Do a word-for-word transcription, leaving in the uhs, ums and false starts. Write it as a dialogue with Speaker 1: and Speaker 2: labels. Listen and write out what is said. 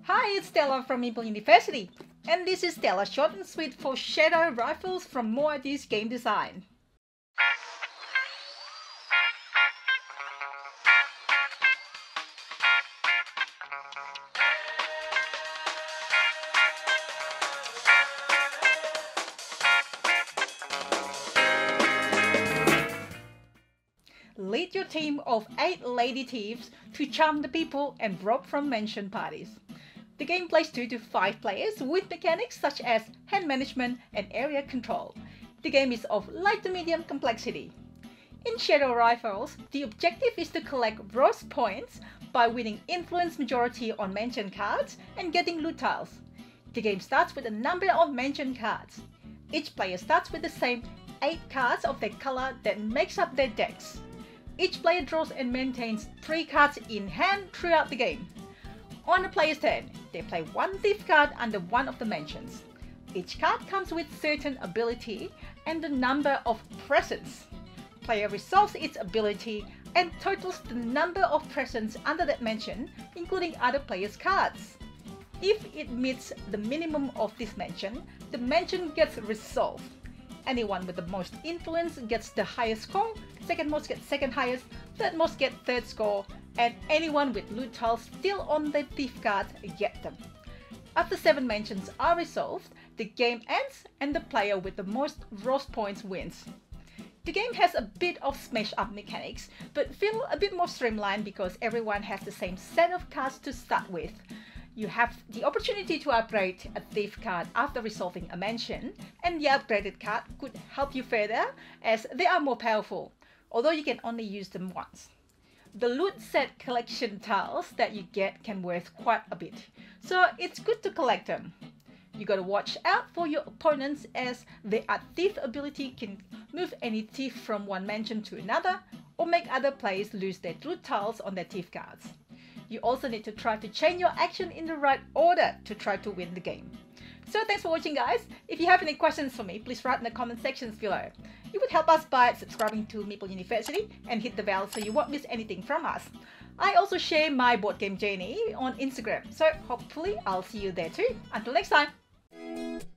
Speaker 1: Hi, it's Stella from Meeple University, and this is Stella Short and Sweet for Shadow Rifles from More Ideas Game Design. Lead your team of eight lady thieves to charm the people and rob from mansion parties. The game plays two to five players with mechanics such as hand management and area control. The game is of light to medium complexity. In Shadow Rifles, the objective is to collect rose points by winning influence majority on mansion cards and getting loot tiles. The game starts with a number of mansion cards. Each player starts with the same eight cards of their color that makes up their decks. Each player draws and maintains three cards in hand throughout the game. On a player's turn, they play one thief card under one of the mansions. Each card comes with certain ability and the number of presents. Player resolves its ability and totals the number of presents under that mansion, including other players' cards. If it meets the minimum of this mansion, the mansion gets resolved. Anyone with the most influence gets the highest score, second most gets second highest, third most get third score, and anyone with loot tiles still on their thief cards get them. After seven mansions are resolved, the game ends and the player with the most rose points wins. The game has a bit of smash up mechanics, but feel a bit more streamlined because everyone has the same set of cards to start with. You have the opportunity to upgrade a thief card after resolving a mansion, and the upgraded card could help you further as they are more powerful, although you can only use them once. The loot set collection tiles that you get can worth quite a bit, so it's good to collect them. You gotta watch out for your opponents as their thief ability can move any thief from one mansion to another or make other players lose their loot tiles on their thief cards. You also need to try to chain your action in the right order to try to win the game. So thanks for watching, guys. If you have any questions for me, please write in the comment sections below. It would help us by subscribing to Meeple University and hit the bell so you won't miss anything from us. I also share my board game journey on Instagram, so hopefully I'll see you there too. Until next time.